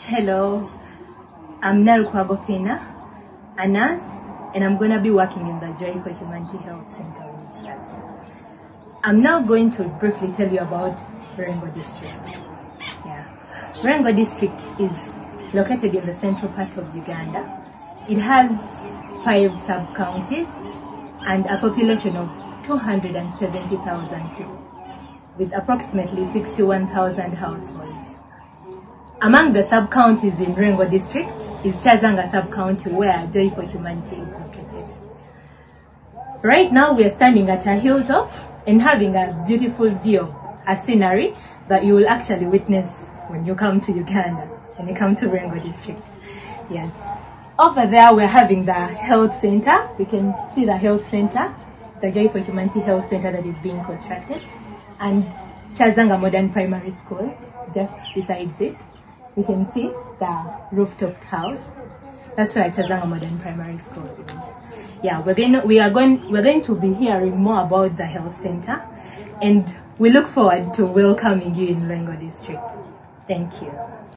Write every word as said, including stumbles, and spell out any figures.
Hello, I'm Nell Kwagofina, a nurse, and I'm going to be working in the Joy for Humanity Health Center. I'm now going to briefly tell you about Baringo District. Yeah. Baringo District is located in the central part of Uganda. It has five sub-counties and a population of two hundred seventy thousand people, with approximately sixty-one thousand households. Among the sub-counties in Baringo District is Chazanga sub-county, where Joy for Humanity is located. Right now we are standing at a hilltop and having a beautiful view of a scenery that you will actually witness when you come to Uganda, when you come to Baringo District. Yes. Over there we're having the health center. You can see the health center, the Joy for Humanity Health Center that is being constructed, and Chazanga Modern Primary School just besides it. You can see the rooftop house. That's why Chazanga Modern Primary School is. Yeah, we're going, we are going, we're going to be hearing more about the health center, and we look forward to welcoming you in Baringo District. Thank you.